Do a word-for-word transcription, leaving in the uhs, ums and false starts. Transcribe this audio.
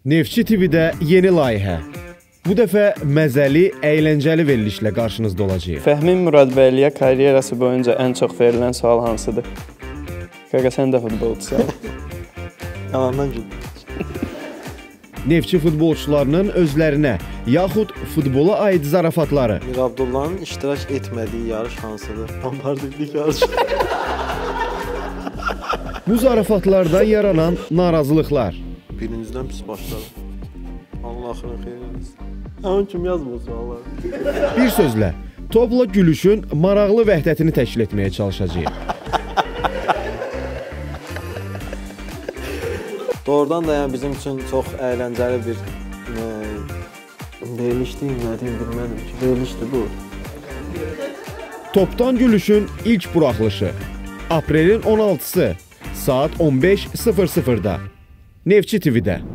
Neftçi T V-də yeni layihə. Bu dəfə məzəli, əyləncəli verilişlə qarşınızda olacaq. Fəhmin Muradbəyliyə karyerası boyunca ən çox verilən sual hansıdır? Qaqa, sən də futbolçusan. Yalandan güldüm. Neftçi futbolçularının özlərinə, yaxud futbola aid zarafatları. Mir Abdullahın iştirak etmədiyi yarış hansıdır? Bombardillik yarışı. Bu zarafatlardan yaranan narazılıqlar. Birinciden pis başladı. Allah axırın xeyir eləsin. Onun kim yazmır sualları. Bir sözlə, topla gülüşün maraqlı vəhdətini təşkil etməyə çalışacağıq. Doğrudan da yəni bizim üçün çox əyləncəli bir e, veriliş deyim, nə deyim bilmədim ki, verilişdir bu. Topdan gülüşün ilk buraxılışı. Aprelin on altısı saat on beş sıfır sıfırda Neftçi T V-də.